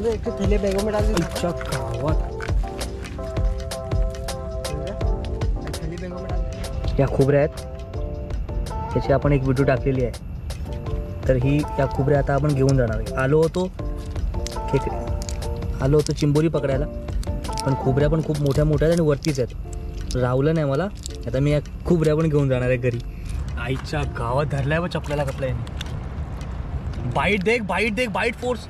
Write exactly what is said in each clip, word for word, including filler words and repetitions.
एक थैले बैगों में डाल दे। अच्छा गावात थैली बैगों में डाल दे। या खोबऱ्या आहेत, त्याची आपण एक व्हिडिओ टाकलेली आहे. तर ही या खोबऱ्या आता आपण घेऊन जाणार आहे. आलो होतो खेकडे आलो होतो चिंबोरी पकडायला, पण खोबऱ्या पण खूप मोठ्या मोठ्या आणि वरतीच आहेत. रावलं नाही मला. आता मी या खोबऱ्या पण घेऊन जाणार आहे घरी. आईच्या गावात धरलाय व चपल्याला कपला याने. बाईट देख बाईट देख बाईट फोर्स.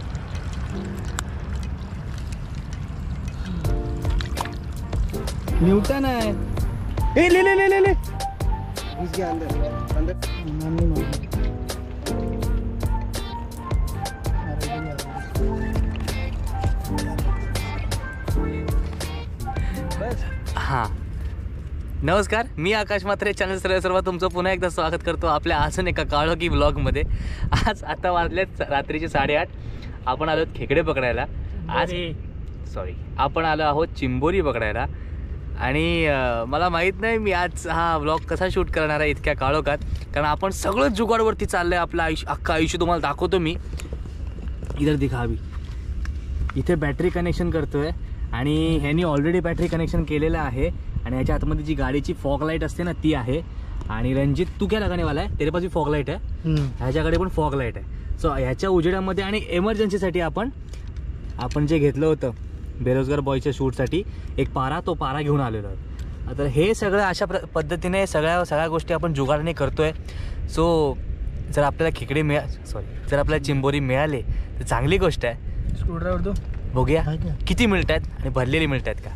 न्यूटन आहे. ए ले ले ले ले ले घुस गया अंदर अंदर। मारनी मारनी हां. नमस्कार, मी आकाश म्हात्रे, चॅनल सर्व सर्व तुमचं पुन्हा एकदा स्वागत करतो आपल्या अजून एका काळोखी ब्लॉगमध्ये. आज आता वाजलेत रात्रीचे साडेआठ. आपण आलो खेकडे पकडायला. आज सॉरी आपण आलो आहोत चिंबोरी पकडायला. आणि मला माहीत नाही मी आज हा ब्लॉग कसा शूट करणार आहे इतक्या काळोखात, कारण आपण सगळं जुगाडवरती चाललं आहे. आपलं आयुष्य अख्खं आयुष्य तुम्हाला दाखवतो मी. इधर दिखावी. इथे बॅटरी कनेक्शन करतो आहे आणि ह्यांनी ऑलरेडी बॅटरी कनेक्शन केलेलं आहे. आणि ह्याच्या आतमध्ये जी गाडीची फॉग लाईट असते ना ती आहे. आणि रणजित तू क्या लगानेवाला आहे? तेरे पास भी फॉग लाईट आहे, ह्याच्याकडे पण फॉग लाईट आहे. सो ह्याच्या उजेडामध्ये आणि एमर्जन्सीसाठी आपण आपण जे घेतलं होतं बेरोजगार बॉयच्या शूटसाठी एक पारा, तो पारा घेऊन आलेलो आहे. तर हे सगळं अशा प्र पद्धतीने सगळ्या सगळ्या गोष्टी आपण जुगाडाने करतो आहे. सो जर आपल्याला खेकडे मिळा सॉरी जर आपल्याला चिंबोरी मिळाले तर चांगली गोष्ट आहे. स्क्रूड्रायव्हर दो बघूया किती मिळत आहेत आणि भरलेली मिळत आहेत का.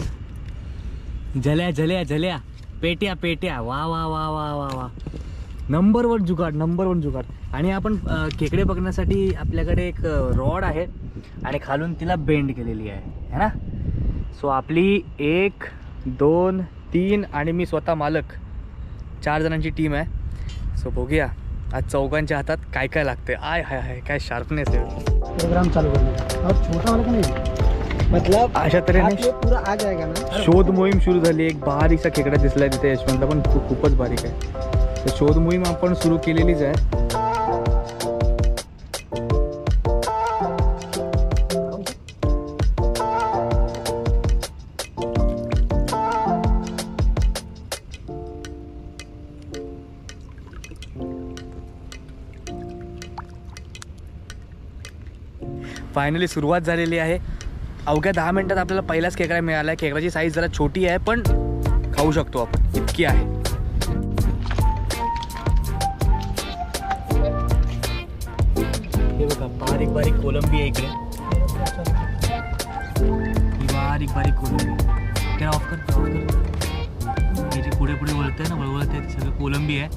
झल्या झल्या झल्या पेट्या पेट्या वा वा वा वा वा वा नंबर वन जुगाड नंबर वन जुगाड. आणि आपण खेकडे बघण्यासाठी आपल्याकडे एक रॉड आहे आणि खालून तिला बेंड केलेली आहे है ना. सो आपली एक दोन तीन आणि मी स्वतः मालक चार जणांची टीम आहे. सो बघूया आज चौघांच्या हातात काय काय लागते. आय हाय हाय काय शार्पनेस आहे. प्रोग्राम चालू करने और छोटा वाला का नहीं, मतलब अशा तऱ्हेने पूरा आ जाएगा ना. शोध मोहीम सुरू झाली. एक बारीकसा खेकडा दिसलाय तिथे यशवंतला, पण खूप खूपच बारीक आहे. तर शोध मोहीम आपण सुरू केलेलीच आहे. फायनली सुरुवात झालेली आहे. अवघ्या दहा मिनिटात आपल्याला पहिलाच खेकडा मिळाला आहे. खेकड्याची साईज जरा छोटी आहे पण खाऊ शकतो आपण इतकी आहे. हे बघा बारीक बारीक कोलंबी आहे इकडे. ही बारीक बारीक कोलंबी. त्याला ऑफ कर ऑफ कर. हे जे पुढे पुढे वळत आहे ना वळवळत आहे सगळं कोलंबी आहे.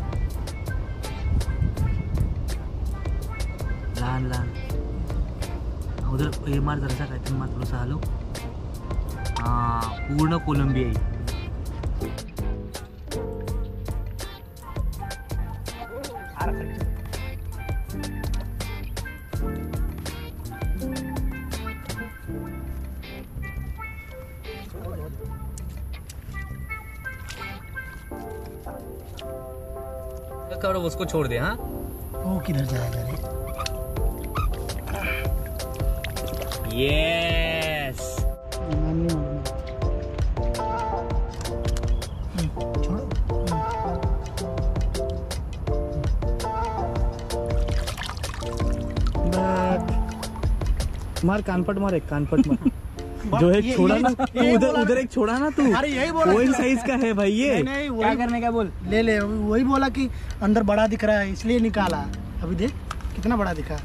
लहान लहान उधर हे मार जरासा काहीतरी मार थोडंसं हलव. हां पूर्ण कोलंबी आहे. करो उसको छोड़ दे. हाँ वो किधर जाएगा रे. Yes. मार कानपट मार एक कानपट मार. जो एक छोड़ा ना उधर उधर एक छोड़ा ना तू. अरे यही बोला. वही साइज का है भाई ये. नहीं, क्या करने का बोल. ले ले वही बोला कि अंदर बड़ा दिख रहा है इसलिए निकाला. अभी देख कितना बड़ा दिखा.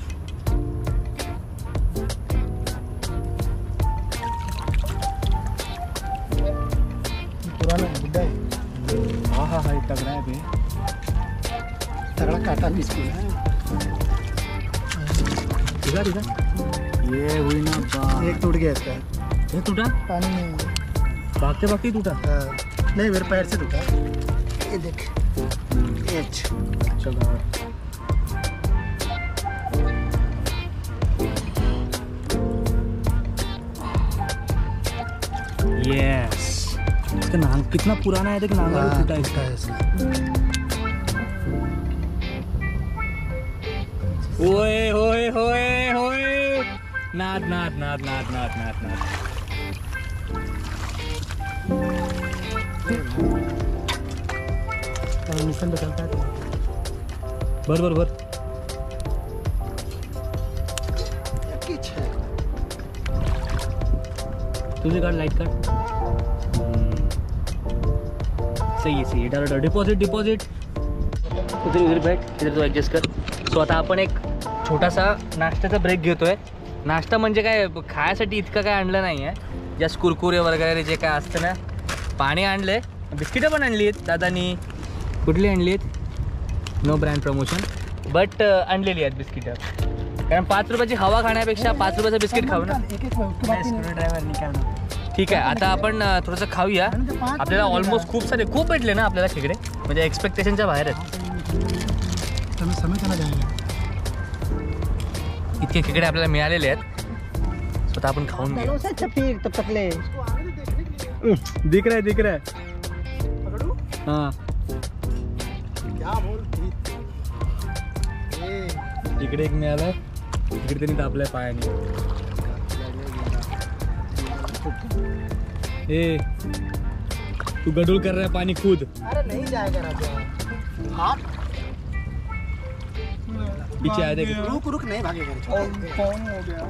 हाँ हाँ हाँ तगड़ा है बे. तगड़ा काटा भी इसको है. दिखा दिखा. ये हुई ना बात. एक टूट गया इसका. ये टूटा पानी में भागते भागते टूटा. नहीं मेरे पैर से टूटा. ये देख. चलो यस. इसका नाम कितना पुराना है. देख नांगा टूटा इसका. ओए होए होए होए नाद नाद नाद नाद नाद नाद नाद मिशन पे चलता है तो बर बर बर किच है तुझे काढ लाईट काढ सही आहे सही आहे डायरेक्ट डिपॉझिट डिपॉझिट उधर उधर बैठ इधर तो ॲडजस्ट कर. सो आता आपण एक छोटासा नाश्त्याचा ब्रेक घेतोय. नाश्ता म्हणजे काय खायसाठी इतकं काय आणलं नाही आहे. जस्ट कुरकुरे वगैरे जे काय असतं ना. पाणी आणलं आहे, बिस्किटं पण आणली आहेत दादानी. कुठली आणली आहेत? नो ब्रँड प्रमोशन बट आणलेली आहेत बिस्किटं. कारण पाच रुपयाची हवा खाण्यापेक्षा पाच रुपयाचं बिस्किट खाऊ ना. एक एक ड्रायव्हर निकालना. ठीक आहे आता आपण थोडंसं खाऊया. आपल्याला ऑलमोस्ट खूप सारे खूप भेटले ना आपल्याला खेकडे, म्हणजे एक्सपेक्टेशनच्या बाहेर आहेत. समय चला जाएगा. इतके खेकडे आपल्याला मिळालेले आहेत. स्वतः आपण खाऊन घेऊ. तब तक ले दिख रहा है दिख रहा है. हाँ क्या बोल इकडे एक मिळालं. इकडे त्यांनी तापलाय पायाने. ए तू गडूल कर रहा है पानी खुद. अरे नहीं जाएगा राजा. हाँ पीछे आ देख. रुक रुक नहीं भागेगा. कौन हो गया?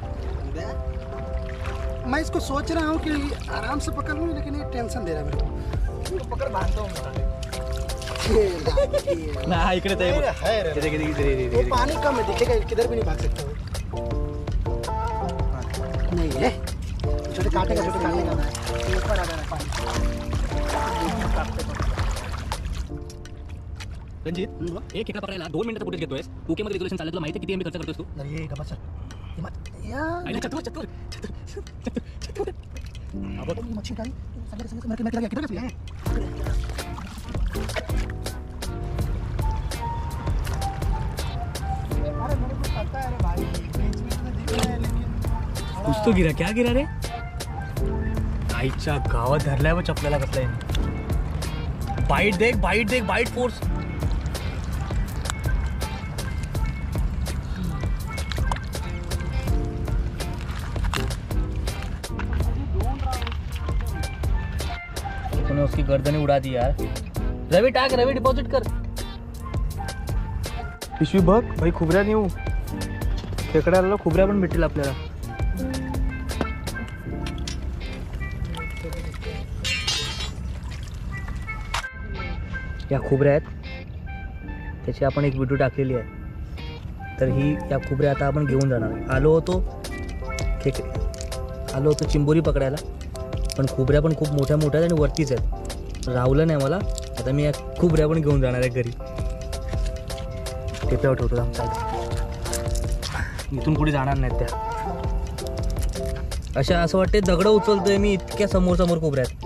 मैं इसको सोच रहा हूँ कि आराम से पकड़ लूँ, लेकिन ये टेंशन दे रहा है मेरे को. पकड़ बांधता हूँ. ना इकडे ते है रे. इधर इधर इधर इधर वो पानी कम है, दिखेगा किधर भी नहीं भाग सकता वो. नहीं है छोटे काटे का छोटे काटे का ऊपर आ रहा है पानी. रणजित एक खेकडा पकडायला दोन मिनिटाचा फुटेज घेतोयस. ओके मध्ये रेझोल्यूशन चाललं. तुला माहिती आहे किती एमबी खर्च करतोस तू? अरे ये गप्पा चल. ये मत यार. आईला चतुर चतुर चतुर चतुर. अब तो मच्छी गाड़ी संगे संगे मर के मर के किधर गया? अरे मेरे को पता है रे भाई, बीच में तो दिख रहा है लेकिन कुछ तो गिरा. क्या गिरा रे? आईच्या गावात धरलाय व चपल्याला कसलाय. बाईट देख बाईट देख बाईट फोर्स. तूने उसकी गर्दनी उड़ा दी यार. रवी टाक रवी डिपॉझिट कर. पिशवी बघ भाई. खुबऱ्या नेऊ. खेकड्याला खुबऱ्या पण भेटतील आपल्याला. या खुबऱ्या आहेत, त्याची आपण एक व्हिडिओ टाकलेली आहे. तर ही या खुबऱ्या आता आपण घेऊन जाणार. आलो होतो खेकडे आलो होतो चिंबोरी पकडायला, पण खुबऱ्या पण खूप मोठ्या मोठ्या आणि वरतीच आहेत. रावलं नाही मला. आता मी या खुबऱ्या पण घेऊन जाणार आहे घरी. टेप्यावर ठेवतो आमचा. इथून पुढे जाणार नाहीत त्या. अशा असं वाटते दगडं उचलतोय मी, इतक्या समोर समोर खुबऱ्या आहेत.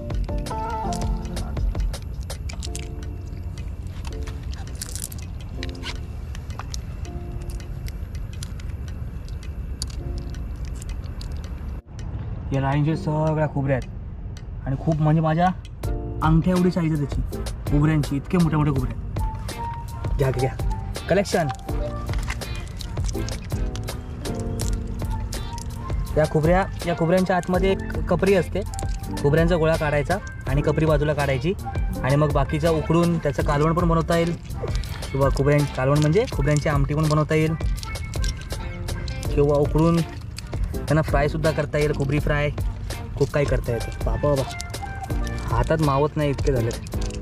या लाईनच्या सगळ्या खुबऱ्या आहेत आणि खूप म्हणजे माझ्या अंगठ्या एवढी साईज आहे त्याची खुबऱ्यांची. इतके मोठ्या मोठ्या खुबऱ्या. घ्या घ्या कलेक्शन. या खुबऱ्या या खुबऱ्यांच्या आतमध्ये एक कपरी असते. खुबऱ्यांचा गोळा काढायचा आणि कपरी बाजूला काढायची आणि मग बाकीचा उकडून त्याचं कालवण पण बनवता येईल. किंवा खुबऱ्यां कालवण म्हणजे खुबऱ्यांची आमटी पण बनवता येईल. किंवा उकडून त्यांना फ्रायसुद्धा करता येईल. खुबरी फ्राय खूप काही करता येतं. बाबा बाबा हातात मावत नाही इतके झाले.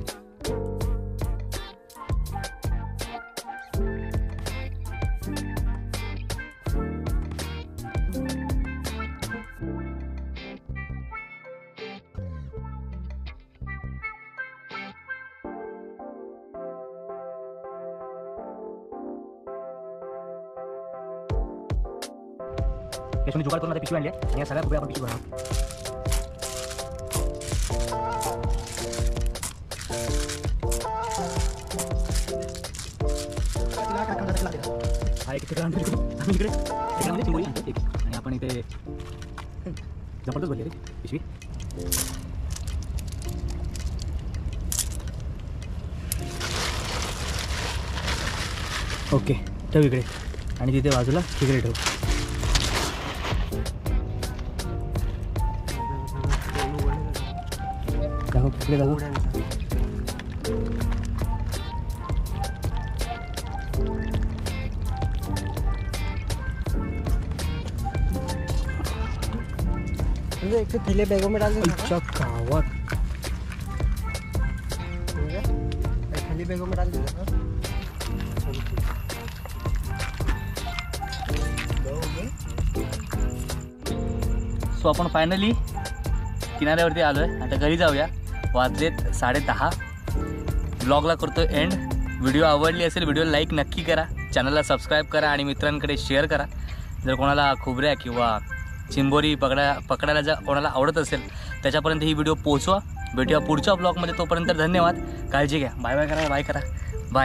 त्याच्यामध्ये जुगाड करून आता पिशवी आणली आहे आणि या सगळ्या खुबऱ्या आपण पिशवी बनवू. हा एक ठिकाण आणतो आम्ही इकडे त्याच्यामध्ये चिंबोरी आणतो एक आणि आपण इथे जबरदस्त भरली रे पिशवी. ओके ठेव इकडे आणि तिथे बाजूला खेकडे ठेव. तिकडे जाऊ. एक तो थैले बैगों में डाल देना आईच्या गावात थैली बैगों में डाल देना. सो आपण फायनली किनाऱ्यावरती आलो आहे. आता घरी जाऊया. वाजलेत साडे दहा. ब्लॉगला करतो एंड. व्हिडिओ आवडली असेल व्हिडिओला लाईक नक्की करा, चॅनलला सबस्क्राईब करा आणि मित्रांकडे शेअर करा. जर कोणाला खोबऱ्या किंवा चिंबोरी पकडा पकडायला जर कोणाला आवडत असेल त्याच्यापर्यंत ही व्हिडिओ पोहोचवा. भेटूया पुढच्या ब्लॉगमध्ये. तोपर्यंत धन्यवाद. काळजी घ्या. बाय बाय करा. बाय करा. बाय.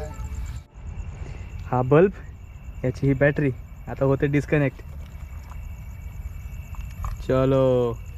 हा बल्ब, याची ही बॅटरी आता होते डिस्कनेक्ट. चलो.